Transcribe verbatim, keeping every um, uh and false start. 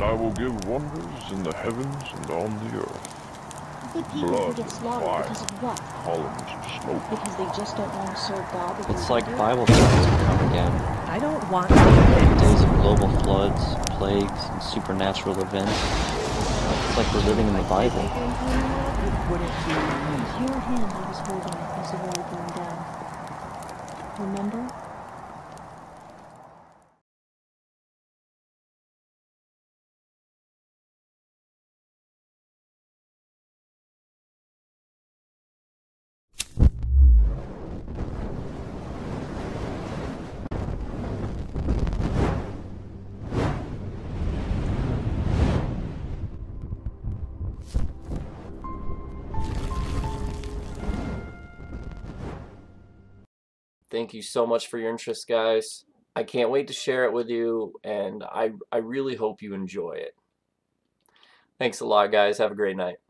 I will give wonders in the heavens and on the earth. The people Blood, who get slaughtered fire, because of what? columns of smoke. Because they just don't want to serve God or It's do like better? Bible times have come again. I don't want The to. days of global floods, plagues, and supernatural events. It's like we're living in the Bible. It wouldn't be me. Your hand I was holding as the world burned down. Remember? Thank you so much for your interest, guys. I can't wait to share it with you, and I, I really hope you enjoy it. Thanks a lot, guys. Have a great night.